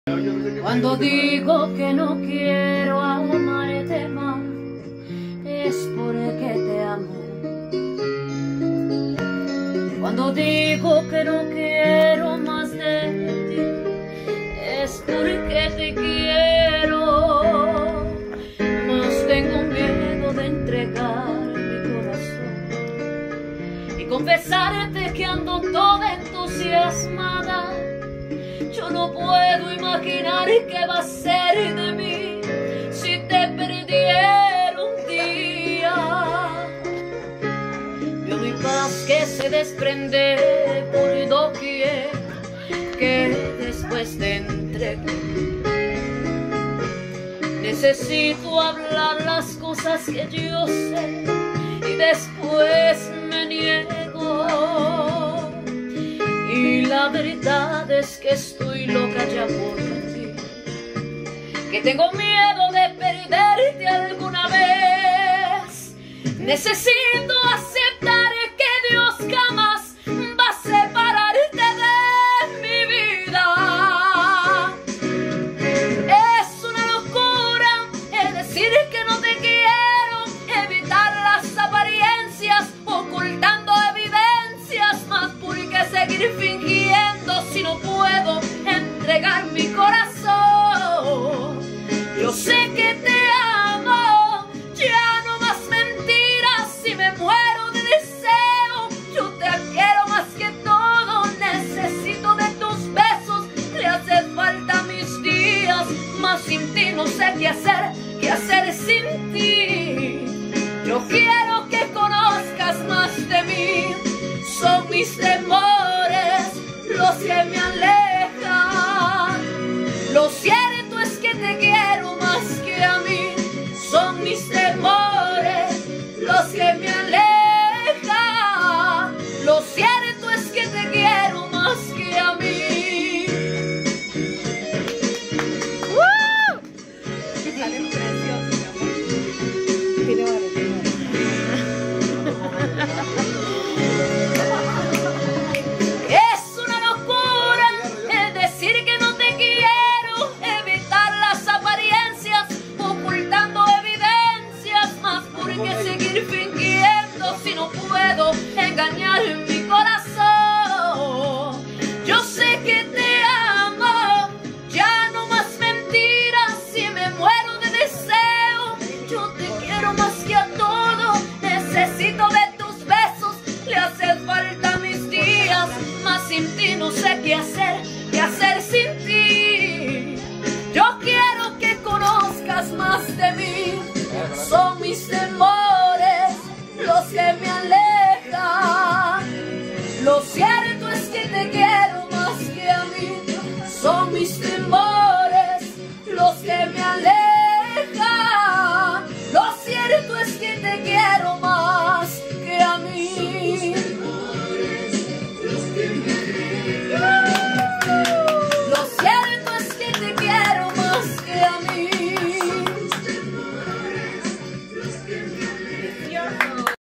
Cuando digo que no quiero amarte más, es porque te amo. Cuando digo que no quiero más de ti, es porque te quiero. Mas tengo miedo de entregar mi corazón y confesarte que ando toda entusiasmada. Yo no puedo imaginar qué va a ser de mí si te perdiera un día. Veo mi paz que se desprende por doquier, que después te entrego. Necesito hablar las cosas que yo sé y después me niego. Y la verdad es que estoy loca ya por ti, que tengo miedo de perderte alguna vez. Necesito